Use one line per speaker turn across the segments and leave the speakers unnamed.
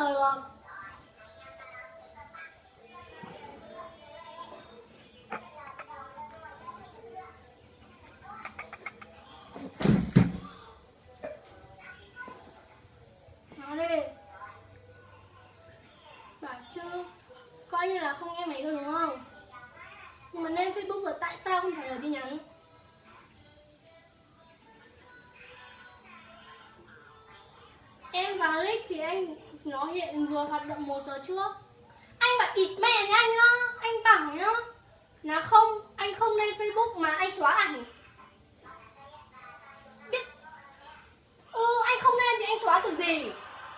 ngờ được. Nói đi. Bảo chứ coi như là không nghe mày đâu đúng không? Nhưng mà lên Facebook rồi tại sao không trả lời tin nhắn? Em vào link thì nó hiện vừa hoạt động 1 giờ trước. Anh bảo ịt mẹ nha anh nhá. Anh bảo nhá là không, anh không lên Facebook mà anh xóa ảnh. Biết. Anh không lên thì anh xóa kiểu gì?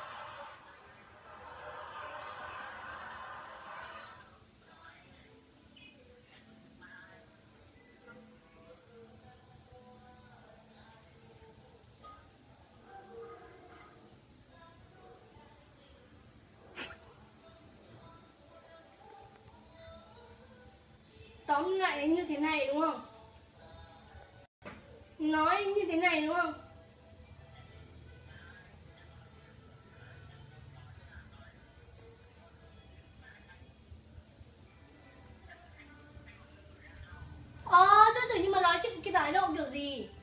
Tóm lại là như thế này đúng không? Nói như thế này đúng không? Chứ nhưng mà nói chuyện cái thái độ kiểu gì?